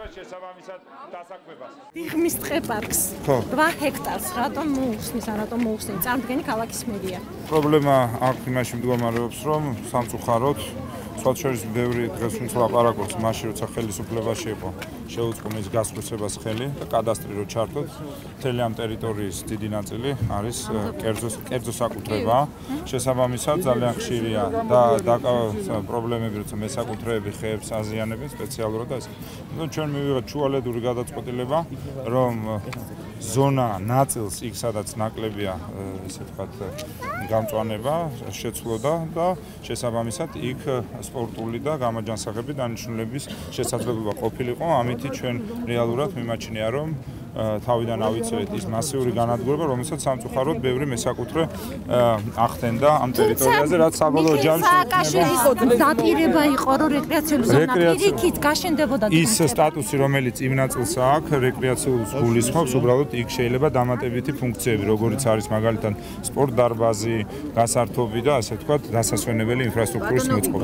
დიღმის ტყეპარკს რვა ჰექტარს რატომ მოუხსნის, ან რატომ მოუხსნის წარდგენი ქალაქის მერია? პრობლემა აქ იმაში მდგომარეობს, რომ სამწუხაროდ სხვა შორის ბევრი დღეს უშ ლაპარაკობს მაშინ როცა ხელისუფლებაში იყო შეუწყო მის გასხვისებას ხელი და კადასტრი რო ჩართოთ მთელი ამ ტერიტორიის დიდი ნაწილი არის კერძო კერძო საკუთრება შესაბამისად ძალიან ხშირია და პრობლემები როცა მესაკუთრეები ხეებს აზიანებს სპეციალურად ეს ჩვენ მივიღეთ ჩუალედური გადაწყვეტილება რომ ზონა ნაწილს იქ სადაც ნაკლებია ესე ვთქვათ გამწვანება შეცვლოდა და შესაბამისად იქ სპორტული და გამაჯანსაღები დანიშნულების შესაძლებლობა ყოფილიყო ამით ჩვენ რეალურად მიმაჩნია რომ თავიდან ავიცეთ ის მასიური განადგურება რომელსაც სამწუხაროდ ბევრი მესაკუთრე ახდენდა ამ ტერიტორიაზე რაც საბოლოო ჯამში სააკაშვილის დაპირება იყო რომ რეკრეაციული ზონა პირიქით გაშენდებოდა ის სტატუსი რომელიც იმ ნაწილს აქვს რეკრეაციულს გულისხმობს უბრალოდ იქ შეიძლება დამატებითი ფუნქციები როგორიც არის მაგალითად სპორტ დარბაზი გასართობი და ასე ვთქვათ დასასვენებელი ინფრასტრუქტურის მოწყობა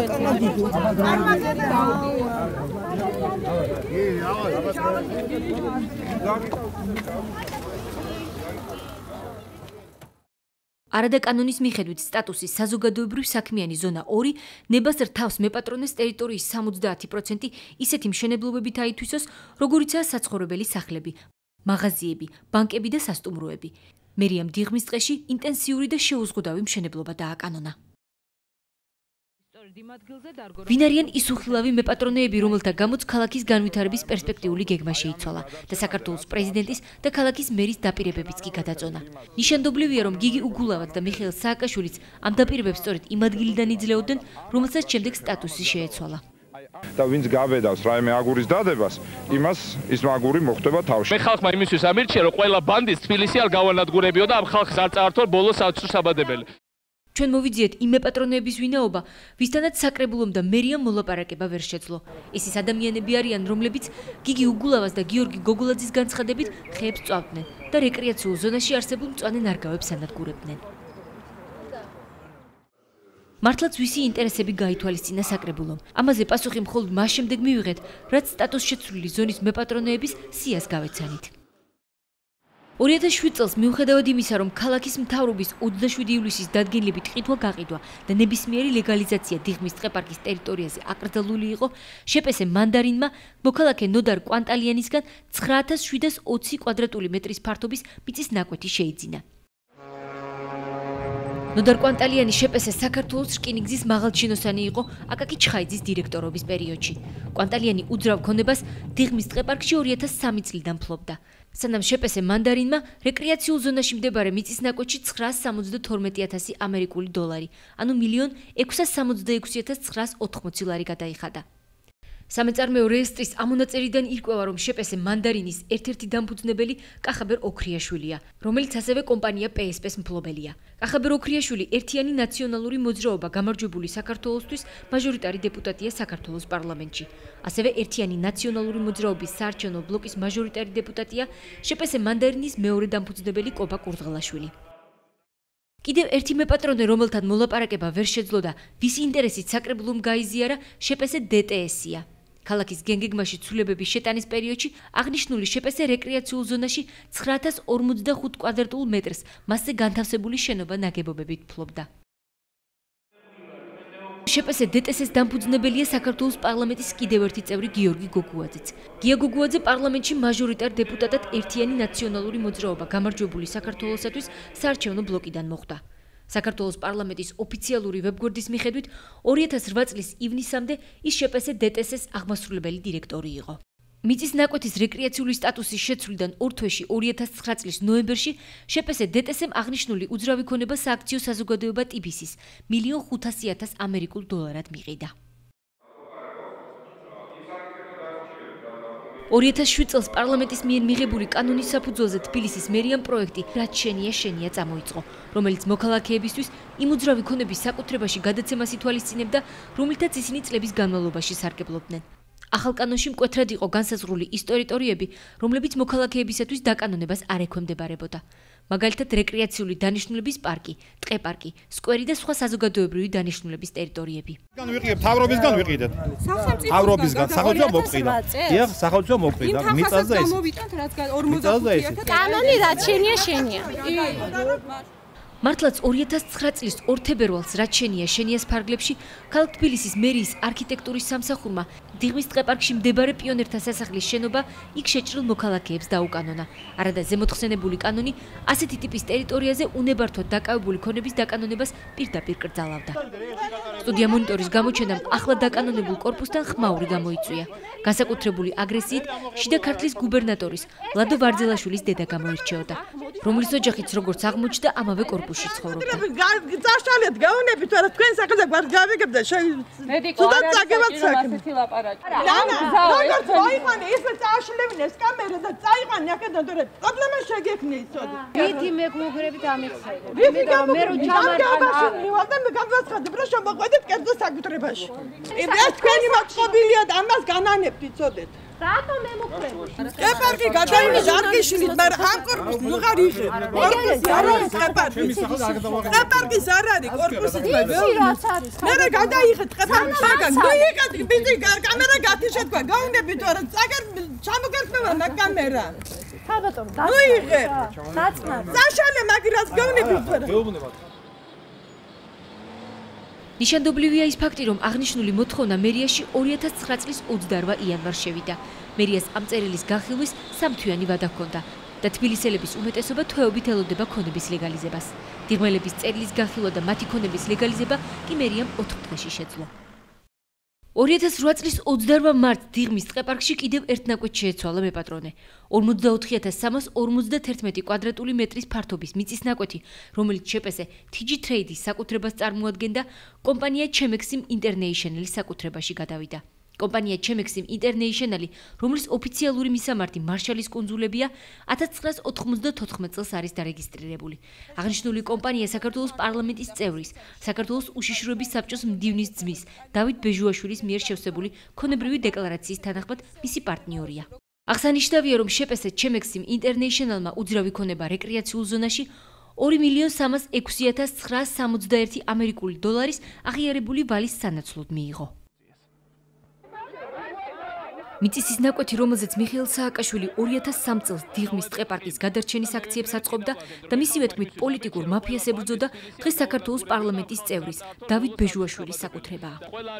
არადაკანონის მიხედვით სტატუსის საზოგადოებრივ საქმიანი ზონა ორი ნებას რთავს მეპატრონეს ტერიტორიის სამოცდაათი პროცენტი ისეთი მშენებლობებით აითვისოს, როგორიცაა საცხოვრებელი სახლები, მაღაზიები, ბანკები და სასტუმროები. მერიამ დიღმის ტყეში ინტენსიური და შეუზღუდავი მშენებლობა დააკანონა. ვინ არიან ის უხილავი მეპატრონეები, რომელთა გამოც ქალაქის განვითარების პერსპექტიული გეგმა შეიცვალა და საქართველოს პრეზიდენტის და ქალაქის მერის დაპირებებიც კი გადაწონა. ნიშანდობლივია, რომ გიგი უგულავაც და მიხეილ სააკაშვილიც ამ დაპირებებს სწორედ იმ ადგილიდან იძლეოდნენ, რომელსაც შემდეგ სტატუსი შეეცვალა. და ვინც გაბედავს რაიმე აგურის დადებას, იმას ის აგური მოხდება თავში. მე ხალხმა იმისთვის ამირჩია, რომ ყველა ბანდის თბილისი არ გავანადგურებიო და ამ ხალხს არ წაართო ბოლოს საცრუსაბადებელი. ჩვენ მოვიძიეთ იმ მეპატრონეების ვინაობა, ვისთანაც საკრებულომ და მერიამ მოლაპარაკება ვერ შეძლო. ეს ის ადამიანები არიან, რომლებიც გიგი უგულავას და გიორგი გოგოლაძის განცხადებით ხეებს წვავდნენ და რეკრეაციულ ზონაში არსებულ მწვანე ნარგავებს ანადგურებდნენ. მართლაც ვისი ინტერესები გაითვალისწინა საკრებულომ. ამაზე პასუხი მხოლოდ მას შემდეგ მივიღეთ, რაც სტატუსშეცვლილი ზონის მეპატრონეების სიას გავეცანით. ორი ათას შვიდ წელს მიუხედავად იმისა, რომ ქალაქის მთავრობის ოცდაშვიდი ივლისის დადგენილებით ყიდვა გაყიდვა და ნებისმიერი ლეგალიზაცია დიღმის ტყეპარკის ტერიტორიაზე აკრძალული იყო, შეპესე მანდარინმა მოქალაქე ნოდარ კვანტალიანისგან ცხრა ათას შვიდას ოცი კვადრატული მეტრის ფართობის მიწის ნაკვეთი შეიძინა. ნოდარ კვანტალიანი შეპესე საქართველოს რკინიგზის მაღალჩინოსანი იყო აკაკი ჩხაიძის დირექტორობის პერიოდში. კვანტალიანი უძრავ ქონებას დიღმის ტყეპარკში ორი ათას სამი წლიდან ფლობდა. სანამ შეპესე მანდარინმა რეკრეაციულ ზონაში მდებარე მიწის ნაკვეთში ცხრაას სამოცდათორმეტი ათასი ამერიკული დოლარი, ანუ მილიონ ექვსას სამოცდაექვსი ათას ცხრაას ოთხმოცი ლარი გადაიხადა. სამეწარმეო რეესტრის ამონაწერიდან ირკვევა, რომ შეპესე მანდარინის ერთ-ერთი დამფუძნებელი კახაბერ ოქრიაშვილია, რომელიც ასევე კომპანია პე ეს პეს მფლობელია. კახაბერ ოქრიაშვილი ერთიანი ნაციონალური მოძრაობა გამარჯვებული საქართველოსთვის მაჟორიტარი დეპუტატია საქართველოს პარლამენტში. ასევე ერთიანი ნაციონალური მოძრაობის საარჩევნო ბლოკის მაჟორიტარი დეპუტატია შეპესე მანდარინის მეორე დამფუძნებელი კობა კურდღელაშვილი. კიდევ ერთი მეპატრონე, რომელთან მოლაპარაკება ვერ შეძლო და ვის ინტერესით საკრებულომ გაიზიარა, შეპესე დე ტე ესია. ქალაქის გენგეგმაში ცვლილებების შეტანის პერიოდში აღნიშნული შეპესე რეკრეაციულ ზონაში ცხრა ათას ორმოცდახუთ კვადრატულ მეტრს მასზე განთავსებული შენობა ნაგებობებით ფლობდა. შეპესე დეტესეს დამფუძნებელია საქართველოს პარლამენტის კიდევ ერთი წევრი გიორგი გოგუაძეც. გია გოგუაძე პარლამენტში მაჟორიტარ დეპუტატად ერთიანი ნაციონალური მოძრაობა გამარჯვებული საქართველოსათვის საარჩევნო ბლოკიდან მოხვდა. საქართველოს პარლამენტის ოფიციალური ვებგვერდის მიხედვით ორი ათას რვა წლის ივნისამდე ის შეპესე დეტესეს აღმასრულებელი დირექტორი იყო. მიწის ნაკვეთის რეკრეაციული სტატუსის შეცვლიდან ორ თვეში ორი ათას ცხრა წლის ნოემბერში შეპესე დეტესემ აღნიშნული უძრავი ქონება სააქციო საზოგადოება ტიბისის მილიონ ხუთასი ათას ამერიკულ დოლარად მიყიდა. ორი ათას შვიდ წელს პარლამენტის მიერ მიღებული კანონის საფუძველზე თბილისის მერიამ პროექტი რაც შენია შენია წამოიწყო, რომელიც მოქალაქეებისთვის იმ უძრავი ქონების საკუთრებაში გადაცემას ითვალისწინებდა, რომლითაც ისინი წლების განმავლობაში სარგებლობდნენ. ახალ კანონში მკვეთრად იყო განსაზღვრული ის ტერიტორიები, რომლებიც მოქალაქეებისათვის დაკანონებას არ ექვემდებარებოდა. მაგალითად, რეკრეაციული დანიშნულების პარკი, ტყეპარკი, სკვერი და სხვა საზოგადოებრივი დანიშნულების ტერიტორიები. ვიყიდეთ, თავრობისგან ვიყიდეთ. თავრობისგან, სახელმწიფო მოკყიდა. დიახ, სახელმწიფო მოკყიდა. მიწაზე ეს. კანონი რაც შენია, შენია. მართლაც ორი ათას ცხრა წლის ორ თებერვალს რაც შენია შენიას ფარგლებში ქალაქ თბილისის მერიის არქიტექტურის სამსახურმა დიღმის ტყეპარკში მდებარე პიონერთა სასახლის შენობა იქ შეჭრილ მოქალაქეებს დაუკანონა. არადა ზემოთხსენებული კანონი ასეთი ტიპის ტერიტორიაზე უნებართვად დაკავებული ქონების დაკანონებას პირდაპირ კრძალავდა. სტუდია მონიტორის გამოჩენამ ახლა დაკანონებულ კორპუსთან ხმაური გამოიწვია. განსაკუთრებული აგრესიით შიდა ქართლის გუბერნატორის ლადო ვარძელაშვილის დედა გამოირჩეოდა, რომლის ოჯახიც როგორც აღმოჩნდა ამავე კორპუსში ცხოვრობდა. წაშალეთ გაუნებით არა თქვენ სახელზე გვარგავიგებდა თუნდაც წაგებად საქმე. როგორც მოიყვანე ისე წაშლებინე კამერა და წაიყვანე აქედან თორე პრობლემა შეგექნე იცოდი. ვითი მეგუგრებით ამიხსენე. მე რო ჯამარკა მივალდა მე გამძაცხადებ რა შემოყვედეთ კერძო საკუთრებაში. ეს თქვენი მოწყობილია და ამას განანებთ იცოდეთ. რატომ მე მოკრებ? ტყეპარკი გადაიღე დარგიშილით, მაგრამ ამ კორპუსს უღარ იღე. კორპუსი არ არის ტყეპარკი. ტყეპარკის არ არის კორპუსით მე. მე გადაიღე ტყეპარკის მაგან. მიიღეთ ბიძი კამერა გათიშეთ თქვა. გაუნდებით არა წაგერ ჩამოგერხმევა მაგ კამერა. ხაბატონ, დაიღე. დაწნა. დაშალე მაგირას გაუნდებით არა. გეუბნებათ. ნიშანდობლივია ის ფაქტი, რომ აღნიშნული მოთხოვნა მერიაში ორი ათას ცხრა წლის ოცდარვა იანვარს შევიდა. მერიას ამ წერილის განხილვის სამთვიანი ვადა ჰქონდა და თბილისელების უმეტესობა თვეობით ელოდება ქონების ლეგალიზებას. დიღმელების წერილის განხილვა და მათი ქონების ლეგალიზება კი მერიამ ოთხ დღეში შეძლო. ორი ათას რვა წლის ოცდარვა მარტს დიღმის ტყეპარკში კიდევ ერთ ნაკვეთს შეეცვალა მეპატრონე. ორმოცდაოთხი ათას სამას ორმოცდათერთმეტი კვადრატული მეტრის ფართობის მიწის ნაკვეთი, რომელიც შეპესე თი ჯი Trade-ის საკუთრებას წარმოადგენდა, კომპანია ჩემექსიმ ინტერნეიშნალის საკუთრებაში გადავიდა. კომპანია ჩემექსიმ ინტერნეიშნალი, რომლის ოფიციალური მისამართი მარშალის კუნძულებია, ათას ცხრაას ოთხმოცდათოთხმეტ წელს არის დარეგისტრირებული. აღნიშნული კომპანია საქართველოს პარლამენტის წევრის, საქართველოს უშიშროების საბჭოს მდივნის ძმის, დავით ბეჟუაშვილის მიერ შევსებული ქონებრივი დეკლარაციის თანახმად მისი პარტნიორია. აღსანიშნავია, რომ შეპესე ჩემექსიმ ინტერნეიშნალმა უძრავი ქონება რეკრეაციულ ზონაში ორი მილიონ სამას ექვსი ათას ცხრაას სამოცდაერთი ამერიკული დოლარის აღიარებული ვალის სანაცვლოდ მიიღო. მიწისის ნაკვეთი, რომელზეც მიხეილ სააკაშვილი ორი ათას სამ წელს დიღმის ტყეპარკის გადარჩენის აქციებს აწყობდა და მისივე თქმით პოლიტიკურ მაფიას ებრძოდა, დღეს საქართველოს პარლამენტის წევრის დავით ბეჟუაშვილის საკუთრებაა.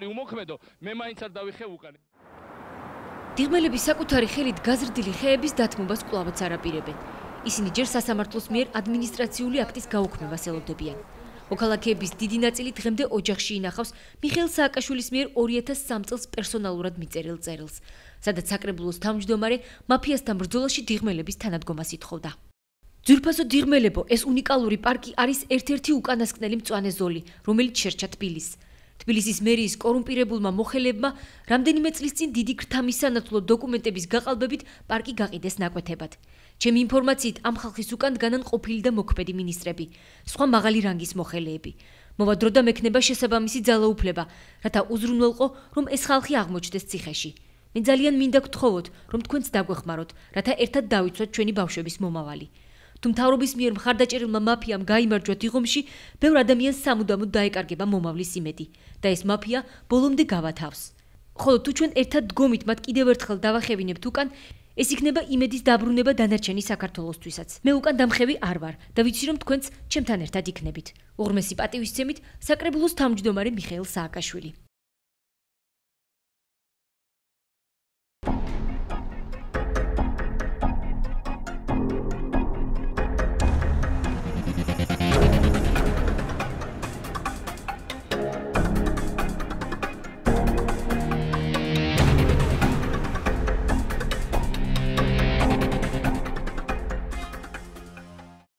დიღმელების საკუთარი ხელით გაზრდილი ხეების დათმობას კვლავაც არ აპირებენ. ისინი ჯერ სასამართლოს მიერ ადმინისტრაციული აქტის გაუქმებას ელოდებიან. მოქალაქეების დიდი ნაწილი დღემდე ოჯახში ინახავს მიხეილ სააკაშვილის მიერ ორი ათას სამ წელს პერსონალურად მიწერილ წერილს, სადაც საკრებულოს თავმჯდომარე მაფიასთან ბრძოლაში დიღმელების თანადგომას ითხოვდა. ძვირფასო დიღმელებო, ეს უნიკალური პარკი არის ერთ-ერთი უკანასკნელი მწვანე ზოლი, რომელიც შერჩა თბილისს. თბილისის მერიის კორუმპირებულმა მოხელებმა რამდენიმე წლის წინ დიდი ქრთამისანაცვლო დოკუმენტების გაყალბებით პარკი გაყიდეს ნაკვეთებად. ჩემი ინფორმაციით ამ ხალხის უკან დგანან ყოფილი და მოქმედი მინისტრები, სხვა მაღალი რანგის მოხელეები. მოვა დრო და მექნება შესაბამისი ძალაუფლება, რათა უზრუნველყო, რომ ეს ხალხი აღმოჩნდეს ციხეში. მე ძალიან მინდა გთხოვოთ, რომ თქვენც დაგვეხმაროთ, რათა ერთად დავიცვათ ჩვენი ბავშვების მომავალი. თუ მთავრობის მიერ მხარდაჭერილმა მაფიამ გაიმარჯვა დიღომში, ბევრ ადამიანს სამუდამოდ დაეკარგება მომავლის იმედი და ეს მაფია ბოლომდე გავათავს. ხოლო თუ ჩვენ ერთად დგომით მათ კიდევ ერთხელ დავახევინებთ უკან, ეს იქნება იმედის დაბრუნება დანარჩენი საქართველოსთვისაც. მე უკან დამხევი არ ვარ და ვიცი რომ თქვენც ჩემთან ერთად იქნებით. უღრმესი პატივისცემით საკრებულოს თავმჯდომარე მიხეილ სააკაშვილი.